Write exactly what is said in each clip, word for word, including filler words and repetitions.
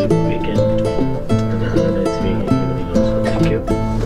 weekend. That's me. Thank you.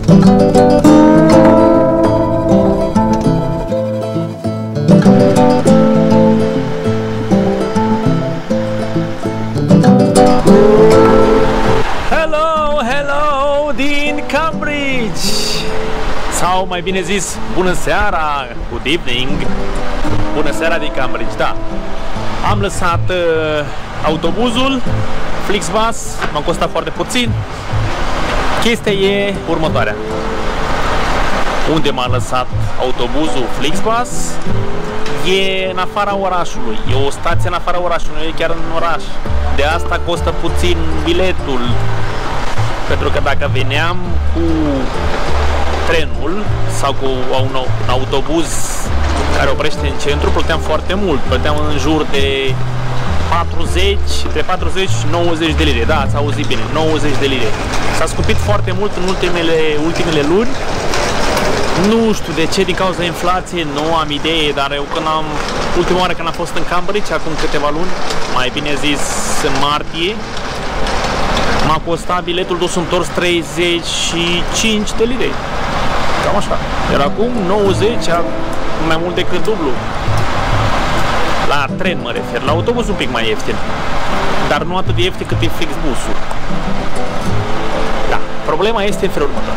Hello, hello din Cambridge! Sau mai bine zis, bună seara, good evening, bună seara din Cambridge, da. Am lăsat uh, autobuzul, Flixbus, m-a costat foarte puțin. Chestia e următoarea. Unde m-a lăsat autobuzul Flixbus? E în afara orașului, e o stație în afara orașului, nu e chiar în oraș. De asta costă puțin biletul, pentru că dacă veneam cu trenul sau cu un autobuz care oprește în centru, plăteam foarte mult, plăteam în jur de patruzeci, între patruzeci și nouăzeci de lire, da, ați auzit bine, nouăzeci de lire. S-a scumpit foarte mult în ultimele, ultimele luni, nu știu de ce, din cauza inflației, nu am idee, dar eu când am, ultima oară când am fost în Cambridge, acum câteva luni, mai bine zis în martie, m-a costat biletul dus întors treizeci și cinci de lire. Cam așa. Iar acum nouăzeci, mai mult decât dublu. La tren mă refer, la autobuz un pic mai ieftin. Dar nu atât de ieftin cât e Flixbusul. Da, problema este în felul următor.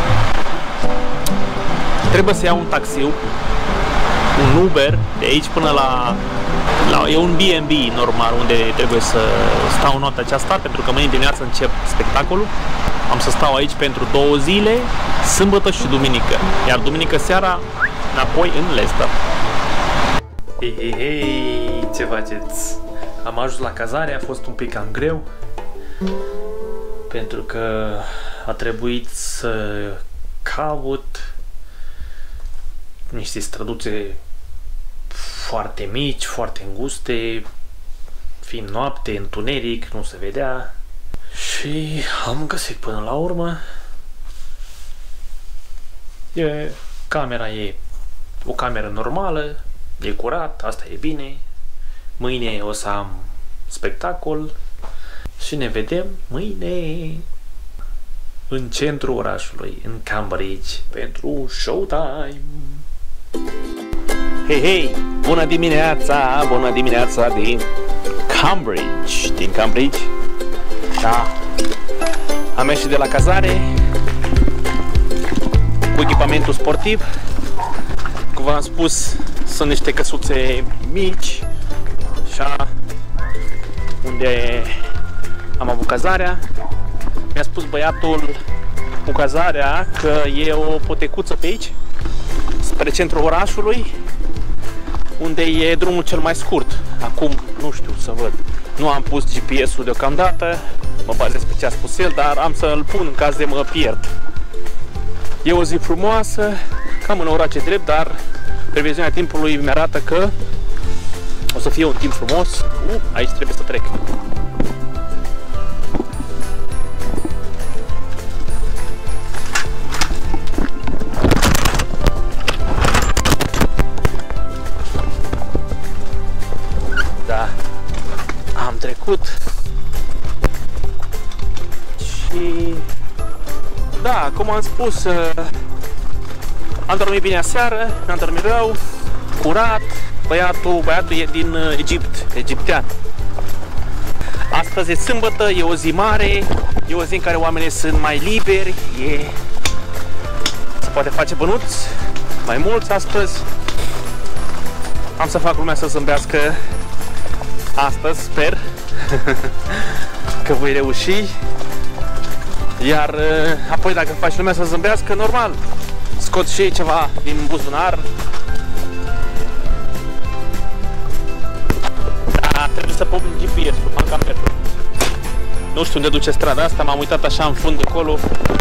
Trebuie să iau un taxiu, un Uber, de aici până la... la e un B and B normal, unde trebuie să stau noaptea aceasta, pentru că mâine dimineață încep spectacolul. Am să stau aici pentru două zile, sâmbătă și duminică. Iar duminică seara, înapoi în Leicester. Hei, hei, hei, ce faceți? Am ajuns la cazare, a fost un pic cam greu, pentru că a trebuit să caut niște străduțe foarte mici, foarte înguste, fiind noapte, întuneric, nu se vedea. Și am găsit până la urmă. E, camera e o cameră normală, e curat, asta e bine. Mâine o să am spectacol și ne vedem mâine în centrul orașului, în Cambridge, pentru showtime. Hei, hei! Bună dimineața! Bună dimineața din Cambridge! Din Cambridge? Da. Am ieșit de la cazare cu echipamentul sportiv. Cum v-am spus, sunt niște căsuțe mici, așa, unde am avut cazarea. Mi-a spus băiatul cu cazarea că e o potecuță pe aici, spre centrul orașului, unde e drumul cel mai scurt. Acum nu știu să văd. Nu am pus G P S-ul deocamdată, mă bazez pe ce a spus el, dar am să-l pun în caz de mă pierd. E o zi frumoasă, cam în orace drept, dar previziunea timpului mi-arată că o să fie un timp frumos. Uh, aici trebuie să trec. Am trecut și da, cum am spus, am dormit bine aseară, n-am dormit rău, curat, băiatul, băiatul e din Egipt, egiptean. Astăzi e sâmbătă, e o zi mare, e o zi în care oamenii sunt mai liberi, e... se poate face bănuți, mai mulți astăzi. Am să fac lumea să zâmbească astăzi, sper că voi reuși. Iar apoi, dacă faci lumea să zâmbească, normal, scot și ei ceva din buzunar. Da, trebuie să pun G P S-ul, am cam petru. Nu știu unde duce strada asta, m-am uitat așa în fund acolo.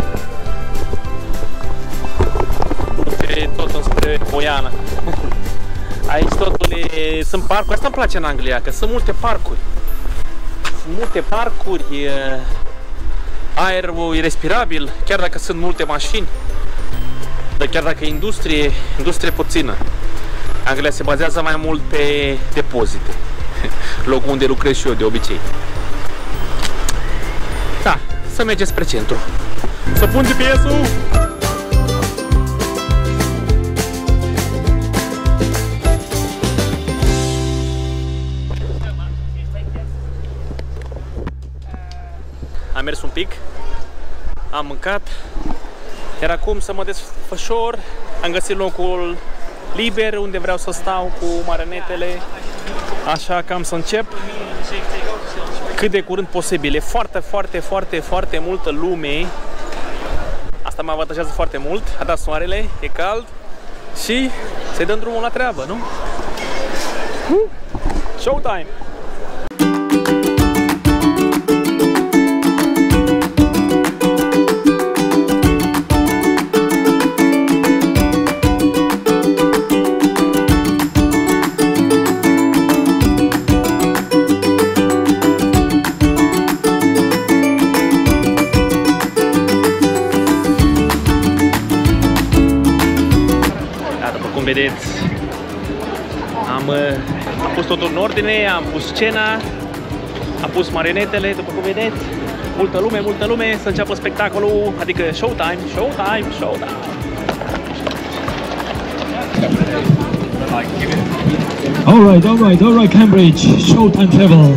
Duce tot înspre Boiana. Aici totul e... sunt parcuri, asta îmi place în Anglia, că sunt multe parcuri. Sunt multe parcuri, e... aerul e respirabil, chiar dacă sunt multe mașini. Dar chiar dacă e industrie, industrie puțină. Anglia se bazează mai mult pe depozite. Locul unde lucrez și eu de obicei. Da, să mergem spre centru. Să pun G P S-ul! Am mers un pic, am mâncat, iar acum să mă desfășor. Am găsit locul liber unde vreau să stau cu marinetele, așa că am să încep cât de curând posibil. E foarte, foarte, foarte, foarte multă lume. Asta mă avantajează foarte mult. A dat soarele, e cald și să-i dăm drumul la treabă, nu? Showtime! Vedeți, am, am pus totul în ordine, am pus scena, am pus marinetele, după cum vedeți, multă lume, multă lume, să înceapă spectacolul, adică showtime, showtime, showtime. Alright, alright, alright, Cambridge, showtime travel.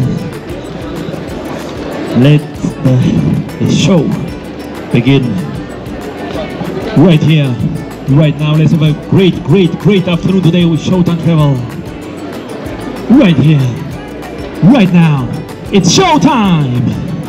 Let the, the show begin right here. Right now, let's have a great, great, great afternoon today with Showtime Travel. Right here, right now, it's showtime!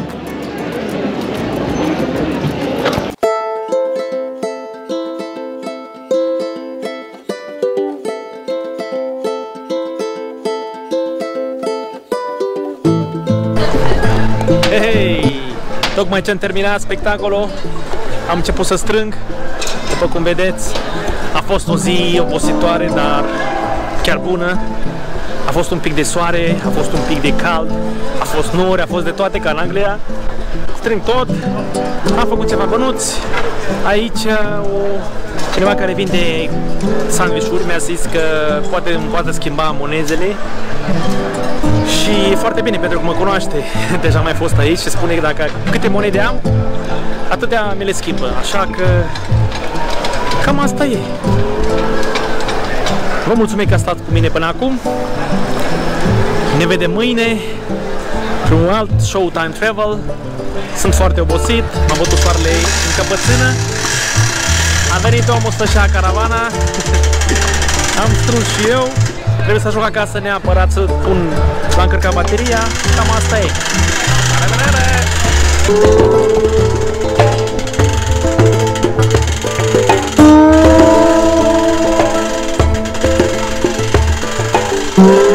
Hei, tocmai ce am terminat spectacolul, am început să strâng. După cum vedeți, a fost o zi obositoare, dar chiar bună. A fost un pic de soare, a fost un pic de cald, a fost nori, a fost de toate ca în Anglia. Strâng tot, am făcut ceva bănuți. Aici o, cineva care vinde sandvișuri mi-a zis că poate îmi poate schimba monezele. Și e foarte bine pentru că mă cunoaște, deja mai fost aici și spune că dacă câte monede am, atâtea mi le schimbă, așa că cam asta e. Vă mulțumesc că ați stat cu mine până acum. Ne vedem mâine pe un alt Showtime Travel. Sunt foarte obosit, m-am bătut soarele în căpățână. A venit omul să-și ia caravana. Am strâns și eu. Trebuie să ajung acasă neapărat să pun, să încărcat bateria. Cam asta e. La revedere!